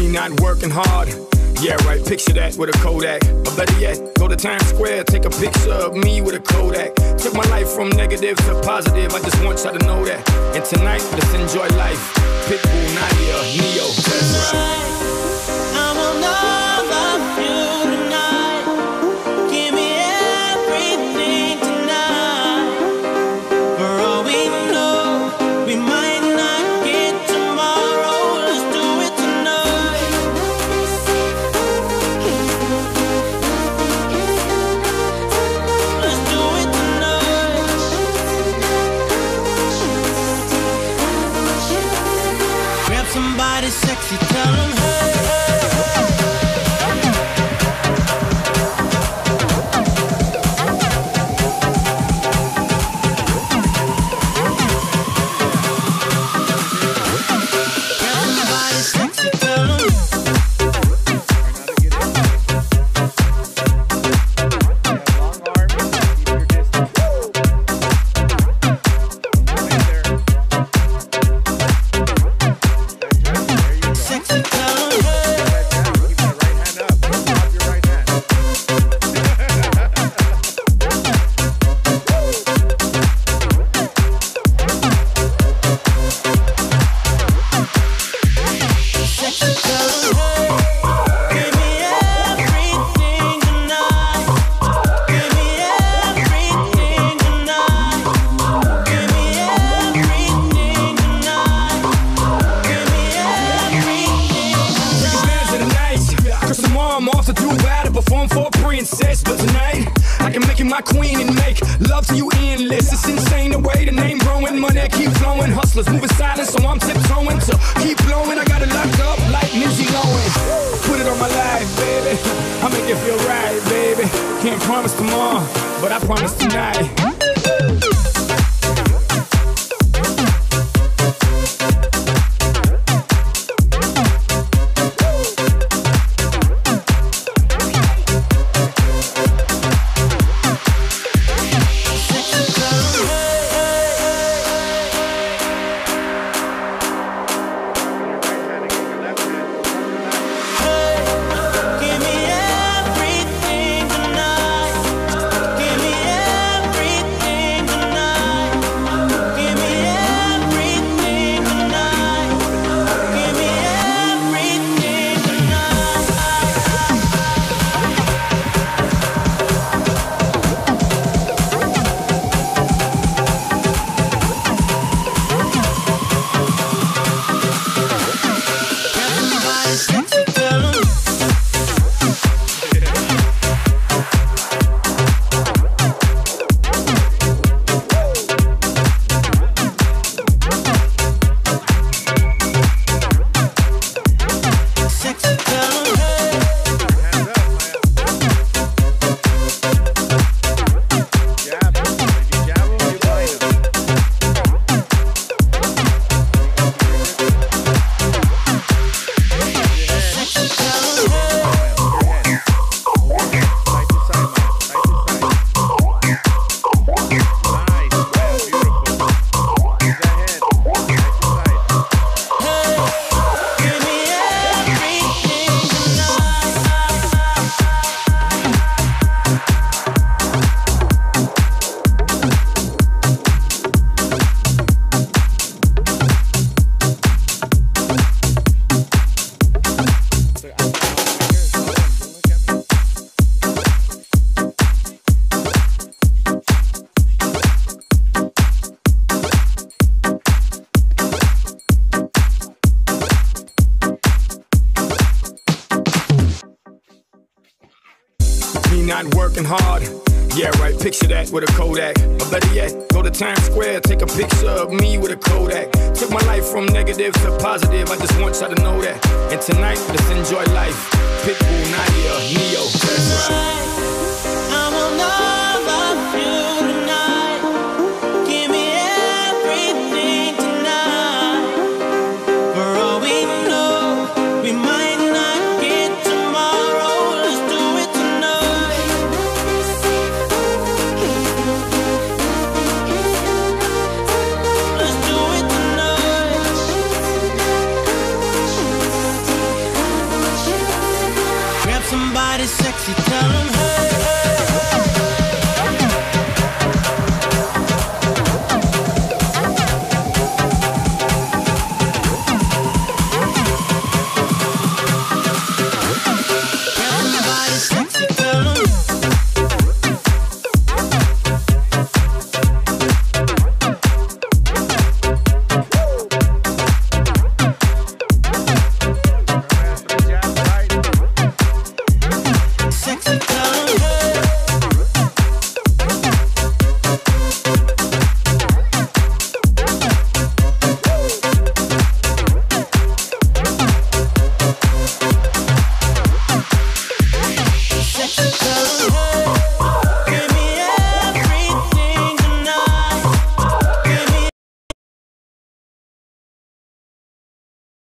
Me not working hard. Yeah, right, picture that with a Kodak. Or better yet, go to Times Square, take a picture of me with a Kodak. Took my life from negative to positive, I just want y'all to know that. And tonight, let's enjoy life. Pitbull, Nadia, Neo, that's right. I will not love you tonight. Give me everything tonight. For all we know, we might not get tomorrow. Let's do it tonight. Let's do it tonight. Grab somebody sexy, tell them hey, hey, hey. Grab somebody sexy, tell them. Sexy, tell them hey. Sexy, tell them hey. Give me everything tonight. Give me everything tonight. Give me everything tonight. Give me everything Advance of the night. Cause tomorrow I'm off to Dubai to perform for a princess. But tonight, I can make you my queen and make love to you endless. It's insane the way the name growing, money keep flowing. Hustlers moving silent, so I'm tiptoeing to keep blowing. I got it locked up like Nipsey Lowen. Put it on my life, baby. I make it feel right, baby. Can't promise tomorrow, but I promise tonight. Sexy, tell them hey, hey. Give me everything tonight. Give me everything tonight. Give me everything tonight. Give me everything tonight. Everybody sexy, tell 'em. Sexy, tell 'em, hey. Sexy, tell 'em, hey. Give me everything tonight. Me not working hard. Yeah, right, picture that with a Kodak. Or better yet, go to Times Square, take a picture of me with a Kodak. Took my life from negative to positive, I just want y'all to know that. And tonight, let's enjoy life. Pitbull, Nadia, Neo, that's right. I will not love you tonight. Give me everything tonight. For all we know, we might not get tomorrow. Let's do it tonight. Let's do it tonight. Tell 'em